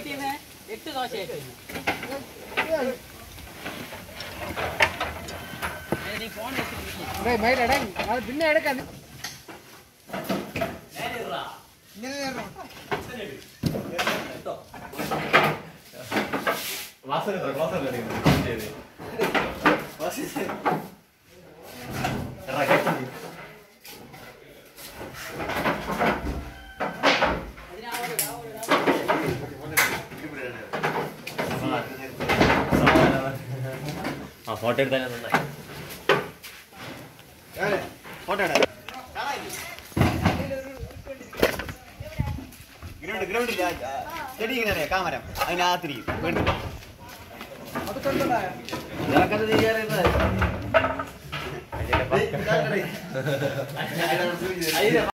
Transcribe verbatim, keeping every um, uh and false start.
എട്ട് ദോശ പിന്നെ എടുക്കാൻ ആ ഫോട്ടോ എടുത്താൽ നന്നായി ഫോട്ടോ എടുക്കാം ഗ്രൗണ്ട് ഗ്രൗണ്ട് ചെടി ഇങ്ങനെ കാമരം അതിനകത്തിരിക്കും വേണ്ട ചെയ്യാറുണ്ട്